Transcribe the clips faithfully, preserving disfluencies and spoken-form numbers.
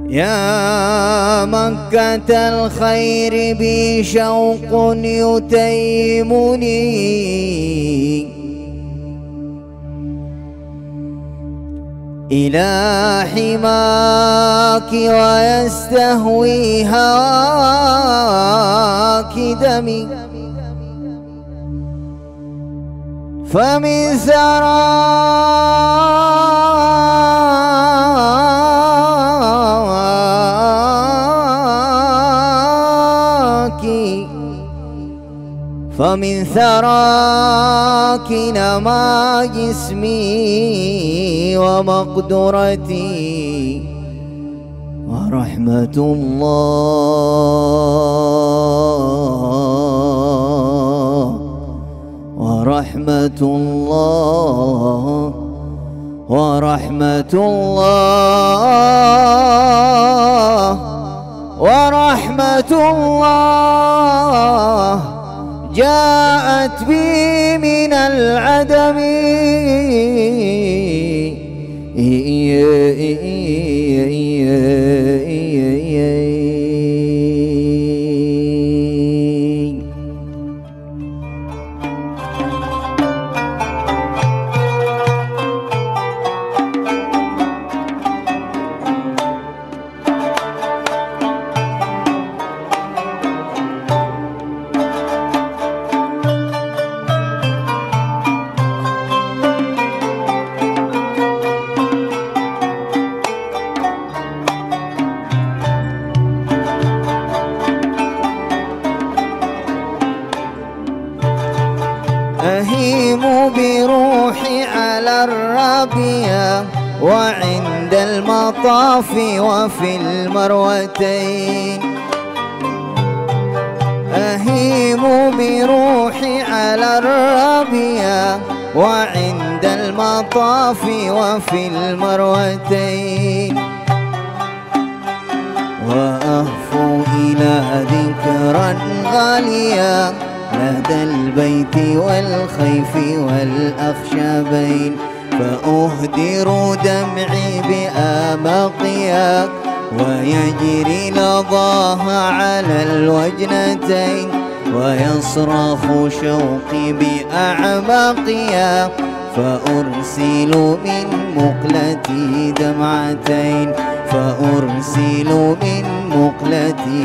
يا مكة الخير بي شوق يتيمني إلى حماك ويستهوي هواك دمي فمن ثراك فمن ثراك نما جسمي ومقدرتي ورحمة الله ورحمة الله ورحمة الله ورحمة الله جاءت بي من العدم أهيم بروحي على الربيع وعند المطاف وفي المروتين أهيم بروحي على الربيع وعند المطاف وفي المروتين وأهفو إلى ذكرى غالية لدى البيت والخيف والأخشبين فأهدر دمعي بآماقياك ويجري لظاها على الوجنتين ويصرخ شوقي بأعماقياك فأرسل من مقلتي دمعتين فأرسل من مقلتي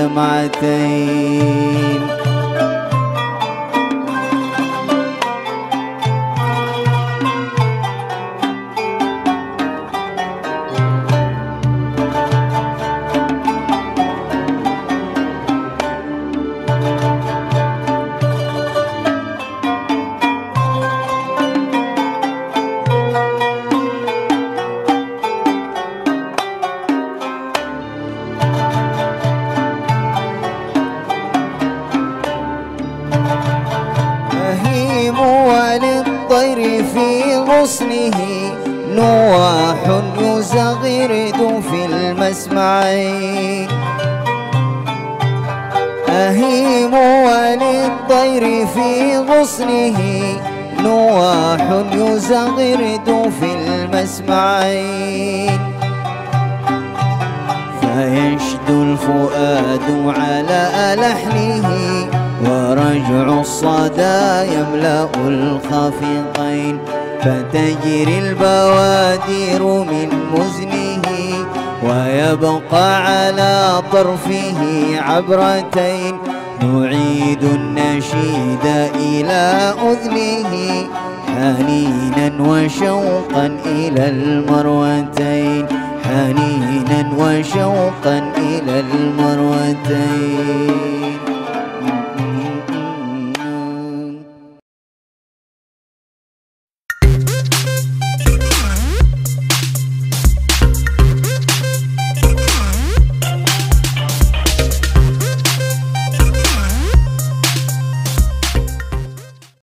دمعتين وللطير في غصنه نواح يزغرد في المسمعين أهيم وللطير في غصنه نواح يزغرد في المسمعين فيشدو الفؤاد على لحنه ورجع الصدى يملأ الخافقين فتجري البوادر من مزنه ويبقى على طرفه عبرتين نعيد النشيد إلى أذنه حنينا وشوقا إلى المروتين حنينا وشوقا إلى المروتين